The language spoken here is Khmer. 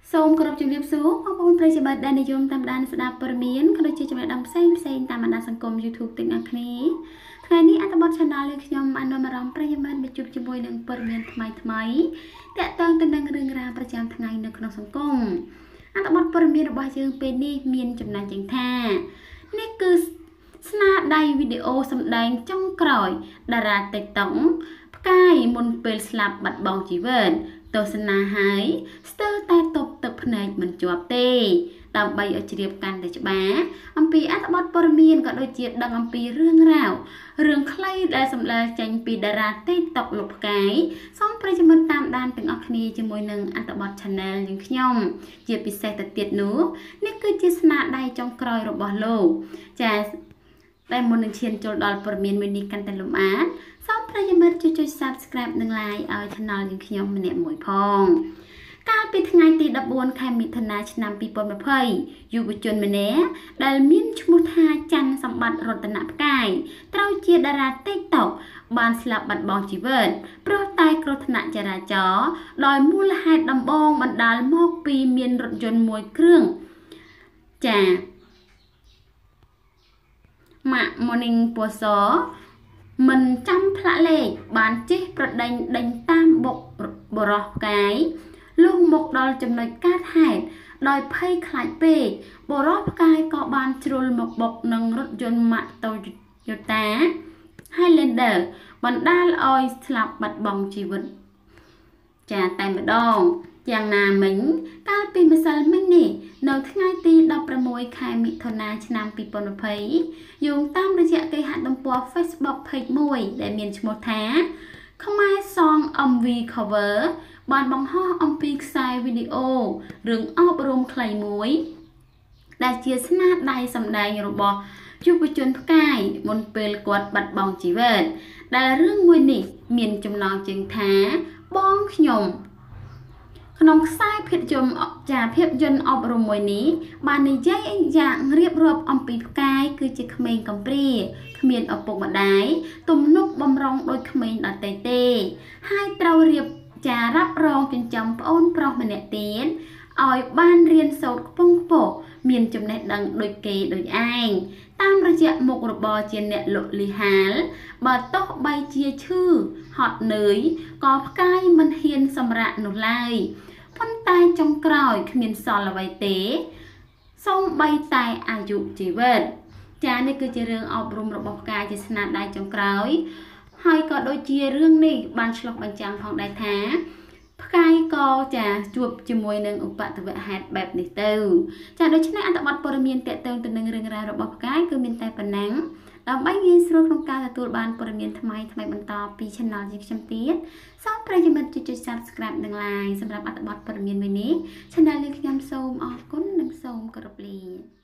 សូមគោរពជំរាបសួរបងប្អូនប្រិយមិត្តដែលនិយមតាមដានស្ដាប់ព័ត៌មានក៏ដូចជាចំណេះដឹងផ្សេងតាមបណ្ដាញសង្គម YouTube ទាំងអស់គ្នាថ្ងៃនេះអត្ថបទ Channel របស់ខ្ញុំបាននាំអារម្មណ៍ប្រិយមិត្តមកជួបជាមួយនឹងព័ត៌មានថ្មីតាក់ទងទៅនឹងរឿងរ៉ាវប្រចាំថ្ងៃនៅក្នុងសង្គមអត្ថបទព័ត៌មានរបស់យើងពេលនេះមានចំណែកយ៉ាងថានេះគឺស្នាដៃវីដេអូសម្ដែងចុងក្រោយតារា TikTok ផ្កាយមុនពេលស្លាប់បាត់បង់ជីវិតទស្សនាហើយស្ទើរតែតប់ទឹកភ្នែកមិនជាប់ទេដើម្បីឲ្យជ្រាបកាន់តែច្បាស់អំពីអត្ថបទព័ត៌មានក៏ដូចជាដឹងអំពីរឿងរ៉ាវរឿងខ្លីដែលសម្ដែងចេញពីតារា TikTok លោកផ្កាយសូមប្រិយមិត្តតាមដានទាំងអស់គ្នាជាមួយនឹងអត្ថបទ Channel យើងខ្ញុំជាពិសេសទៅទៀតនោះនេះគឺជាស្នាដៃចុងក្រោយរបស់លោកចាតែមុននឹងឈានចូលដល់ព័ត៌មានមួយនេះកាន់តែលំអិតសូមប្រិយមិត្តជួយ Subscribe និង Like ឲ្យ Channel យើងខ្ញុំម្នាក់មួយផងកាលពីថ្ងៃទី14ខែមិថុនាឆ្នាំ2020យុវជនម្នាក់ដែលមានឈ្មោះថាច័ន្ទសម្បត្តិរតនផ្កាយត្រូវជាតារា TikTok បានស្លាប់បាត់បង់ជីវិតព្រោះតែគ្រោះថ្នាក់ចរាចរណ៍ដោយមូលហេតុដំបូងបណ្ដាលមកពីមានរថយន្តមួយគ្រឿងចាម៉ាក់ Morning ពណ៌សមិនចាំផ្លាកលេខបានជិះប្រដេញដេញតាមបុកបរោះផ្កាយលុះមកដល់ចំណុចកាត់ហេតុដោយភ័យខ្លាចពេកបរោះផ្កាយក៏បានជ្រុលមកបុកនឹងរថយន្តម៉ាក Toyota Highlander បណ្ដាលឲ្យស្លាប់បាត់បង់ជីវិតចាតែម្ដងយ៉ាងណាមិញកាលពីម្សិលមិញនេះនៅថ្ងៃទី16ខែមិថុនាឆ្នាំ2020យោងតាមរយៈគេហទំព័រ Facebook Page មួយដែលមានឈ្មោះថាខ្មែរ Song MV Cover បានបង្ហោះអំពីខ្សែវីដេអូរឿងអប់រំខ្លីមួយដែលជាស្នាដៃសម្ដែងរបស់យុវជនផ្កាយមុនពេលគាត់បាត់បង់ជីវិតដែលរឿងមួយនេះមានចំណងជើងថាបងខ្ញុំក្នុងខ្សែភាពយន្តអប់រំមួយនេះបាននិយាយយ៉ាងរៀបរាប់អំពីផ្កាយគឺជាក្មេងកំព្រាគ្មានឪពុកម្ដាយទំនុកបំរុងដោយក្មេងដទៃទេហើយត្រូវរៀបចារ៉ាប់រងចិញ្ចឹមប្អូនប្រុសម្នាក់ទៀតឲ្យបានរៀនសូត្រខ្ពង់ខ្ពស់មានចំណេះដឹងដូចគេដូចឯងតាមរយៈមុខរបរជាអ្នកលក់លីហាលបើទោះបីជាឈឺហត់នឿយក៏ផ្កាយមិនហ៊ានសម្រាកនោះឡើយប៉ុន្តែចុងក្រោយគ្មានសល់អ្វីទេសូម្បីតែអាយុជីវិតចានេះគឺជារឿងអប់រំរបស់ផ្កាយជាស្នាដៃចុងក្រោយហើយក៏ដូចជារឿងនេះបានឆ្លុះបញ្ចាំងផងដែរថាផ្កាយក៏ចាជួបជាមួយនឹងឧបទ្ទវហេតុបែបនេះទៅចាដូច្នេះអត្ថបទព័ត៌មានទាក់ទងទៅនឹងរឿងរ៉ាវរបស់ផ្កាយគឺមានតែប៉ុណ្ណឹងដើម្បីងាយស្រួលក្នុងការទទួលបានព័ត៌មានថ្មីបន្តពី Channel យើងខ្ញុំទៀតសូមប្រិយមិត្តជួយ Subscribe និង Like សម្រាប់អត្ថបទព័ត៌មានមួយនេះ Channel យើងខ្ញុំសូមអរគុណនិងសូមគោរពលា